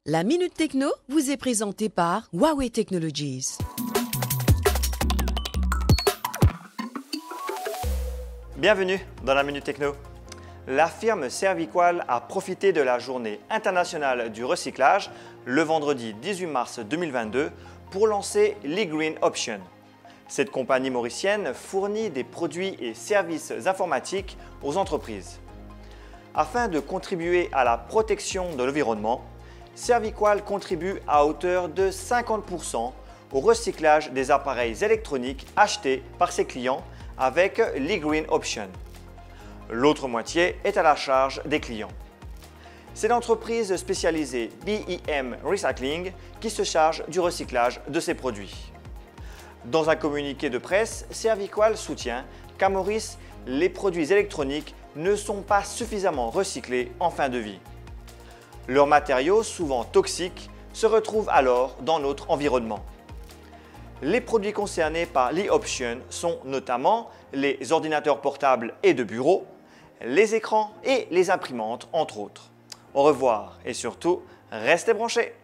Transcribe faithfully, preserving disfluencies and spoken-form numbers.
La Minute Techno vous est présentée par Huawei Technologies. Bienvenue dans la Minute Techno. La firme Serviqual a profité de la journée internationale du recyclage le vendredi dix-huit mars deux mille vingt-deux pour lancer l'e-Green Option. Cette compagnie mauricienne fournit des produits et services informatiques aux entreprises. Afin de contribuer à la protection de l'environnement, Serviqual contribue à hauteur de cinquante pour cent au recyclage des appareils électroniques achetés par ses clients avec l'e-Green Option. L'autre moitié est à la charge des clients. C'est l'entreprise spécialisée B I M Recycling qui se charge du recyclage de ces produits. Dans un communiqué de presse, Serviqual soutient qu'à Maurice, les produits électroniques ne sont pas suffisamment recyclés en fin de vie. Leurs matériaux, souvent toxiques, se retrouvent alors dans notre environnement. Les produits concernés par l'e-Option sont notamment les ordinateurs portables et de bureau, les écrans et les imprimantes, entre autres. Au revoir et surtout, restez branchés!